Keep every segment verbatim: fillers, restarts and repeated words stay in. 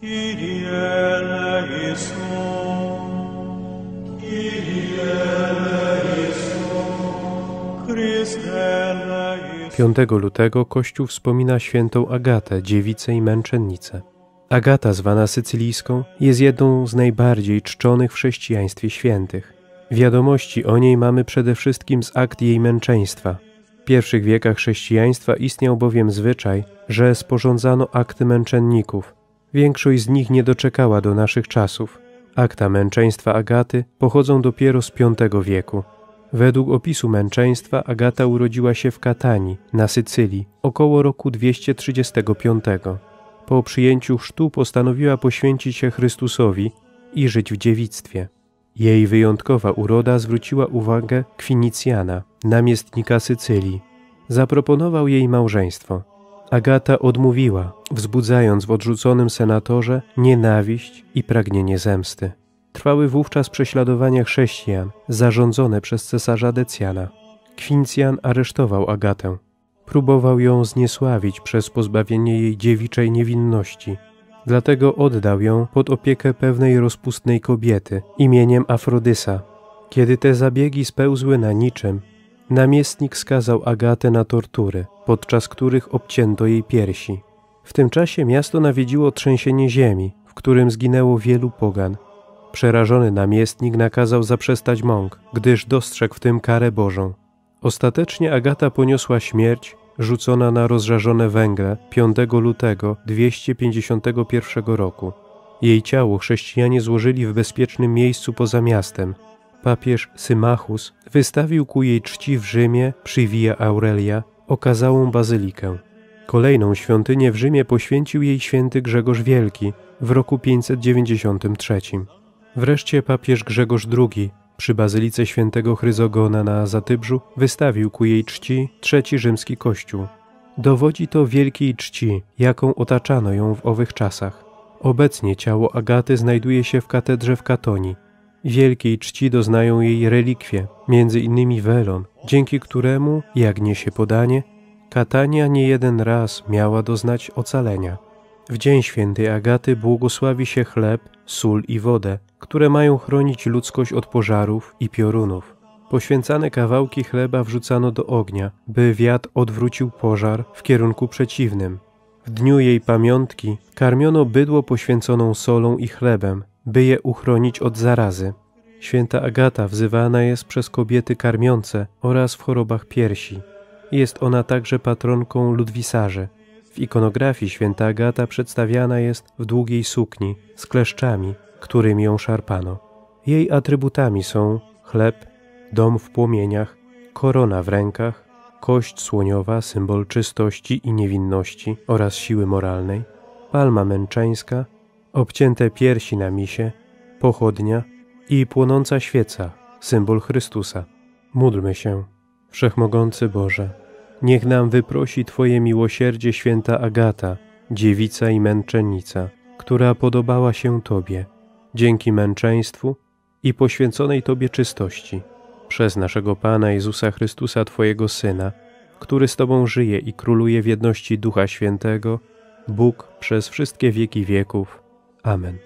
piątego lutego Kościół wspomina świętą Agatę, dziewicę i męczennicę. Agata, zwana Sycylijską, jest jedną z najbardziej czczonych w chrześcijaństwie świętych. Wiadomości o niej mamy przede wszystkim z akt jej męczeństwa. W pierwszych wiekach chrześcijaństwa istniał bowiem zwyczaj, że sporządzano akty męczenników. Większość z nich nie doczekała do naszych czasów. Akta męczeństwa Agaty pochodzą dopiero z piątego wieku. Według opisu męczeństwa Agata urodziła się w Katanii, na Sycylii, około roku dwieście trzydziestego piątego. Po przyjęciu chrztu postanowiła poświęcić się Chrystusowi i żyć w dziewictwie. Jej wyjątkowa uroda zwróciła uwagę Kwinicjana, namiestnika Sycylii. Zaproponował jej małżeństwo. Agata odmówiła, wzbudzając w odrzuconym senatorze nienawiść i pragnienie zemsty. Trwały wówczas prześladowania chrześcijan, zarządzone przez cesarza Decjana. Kwincjan aresztował Agatę. Próbował ją zniesławić przez pozbawienie jej dziewiczej niewinności. Dlatego oddał ją pod opiekę pewnej rozpustnej kobiety imieniem Afrodysa. Kiedy te zabiegi spełzły na niczym, namiestnik skazał Agatę na tortury, podczas których obcięto jej piersi. W tym czasie miasto nawiedziło trzęsienie ziemi, w którym zginęło wielu pogan. Przerażony namiestnik nakazał zaprzestać mąk, gdyż dostrzegł w tym karę Bożą. Ostatecznie Agata poniosła śmierć, rzucona na rozżarzone węgle piątego lutego dwieście pięćdziesiątego pierwszego roku. Jej ciało chrześcijanie złożyli w bezpiecznym miejscu poza miastem. Papież Symmachus wystawił ku jej czci w Rzymie przy Via Aurelia okazałą bazylikę. Kolejną świątynię w Rzymie poświęcił jej święty Grzegorz Wielki w roku pięćset dziewięćdziesiątym trzecim. Wreszcie papież Grzegorz drugi przy bazylice świętego Chryzogona na Zatybrzu wystawił ku jej czci trzeci rzymski kościół. Dowodzi to wielkiej czci, jaką otaczano ją w owych czasach. Obecnie ciało Agaty znajduje się w katedrze w Katonii. Wielkiej czci doznają jej relikwie, między innymi welon, dzięki któremu, jak niesie podanie, Katania nie jeden raz miała doznać ocalenia. W dzień świętej Agaty błogosławi się chleb, sól i wodę, które mają chronić ludzkość od pożarów i piorunów. Poświęcane kawałki chleba wrzucano do ognia, by wiatr odwrócił pożar w kierunku przeciwnym. W dniu jej pamiątki karmiono bydło poświęconą solą i chlebem, by je uchronić od zarazy. Święta Agata wzywana jest przez kobiety karmiące oraz w chorobach piersi. Jest ona także patronką ludwisarzy. W ikonografii święta Agata przedstawiana jest w długiej sukni z kleszczami, którymi ją szarpano. Jej atrybutami są chleb, dom w płomieniach, korona w rękach, kość słoniowa, symbol czystości i niewinności oraz siły moralnej, palma męczeńska, obcięte piersi na misie, pochodnia i płonąca świeca, symbol Chrystusa. Módlmy się. Wszechmogący Boże, niech nam wyprosi Twoje miłosierdzie święta Agata, dziewica i męczennica, która podobała się Tobie, dzięki męczeństwu i poświęconej Tobie czystości, przez naszego Pana Jezusa Chrystusa, Twojego Syna, który z Tobą żyje i króluje w jedności Ducha Świętego, Bóg przez wszystkie wieki wieków. Amen.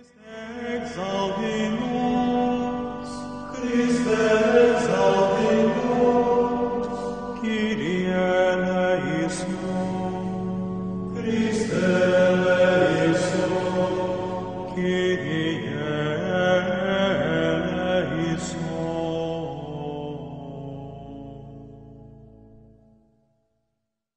Kyrie eleison.